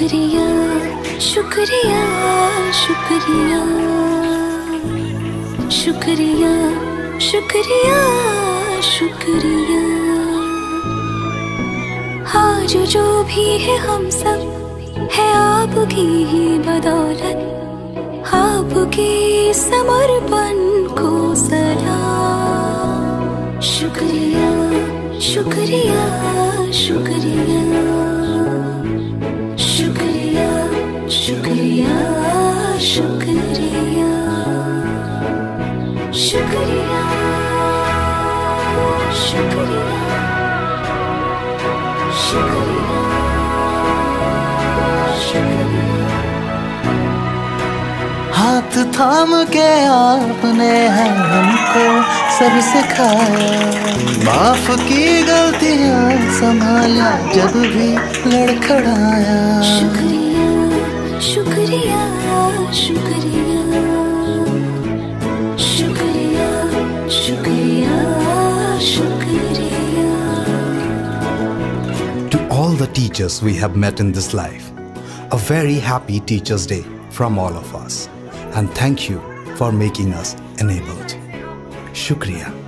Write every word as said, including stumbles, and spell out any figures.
शुक्रिया शुक्रिया शुक्रिया शुक्रिया शुक्रिया शुक्रिया। आज जो भी है हम सब है आपकी ही बदौलत, आपके समर्पण को सलाम। शुक्रिया शुक्रिया शुक्रिया शुक्रिया शुक्रिया शुक्रिया शुक्रिया शुक्रिया शुक्रिया शुक्रिया। हाथ थाम के आपने हमको सब सिखाया, माफ की गलतियां संभाला जब भी लड़खड़ाया। शुक्रिया शुक्रिया शुक्रिया शुक्रिया शुक्रिया शुक्रिया। To all the teachers we have met in this life, a very happy Teachers' Day from all of us. And thank you for making us enabled. Shukriya.